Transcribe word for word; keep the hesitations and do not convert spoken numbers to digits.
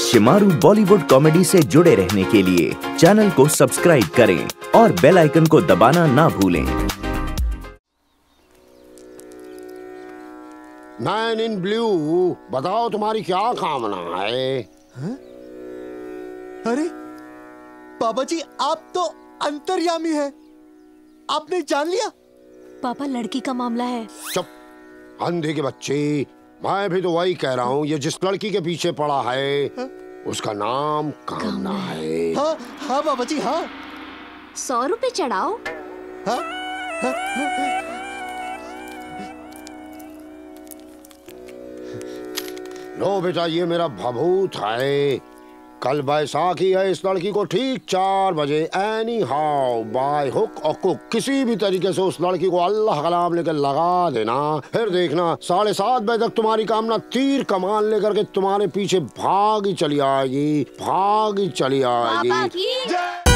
Shemaroo Bollywood comedy से जुड़े रहने के लिए चैनल को सब्सक्राइब करें और बेल आइकन को दबाना ना भूलें। मैन इन ब्लू, बताओ तुम्हारी क्या कामना है? हा? अरे पापा जी, आप तो अंतर्यामी है, आपने जान लिया? पापा, लड़की का मामला है। चुप अंधे के बच्चे, मैं भी तो वही कह रहा हूँ। ये जिस लड़की के पीछे पड़ा है हा? उसका नाम कामना है। हाँ हाँ बाबा जी, हाँ। सौ रुपए चढ़ाओ। हाँ? हाँ? हाँ? लो बेटा, ये मेरा भभूत है। कल बैसाखी है। इस लड़की को ठीक चार बजे एनी हाउ बाय हुक और कुक किसी भी तरीके से उस लड़की को अल्लाह का नाम लेकर लगा देना। फिर देखना साढ़े सात बजे तक तुम्हारी कामना तीर कमान लेकर के तुम्हारे पीछे भागी चली आएगी, भागी चली आएगी।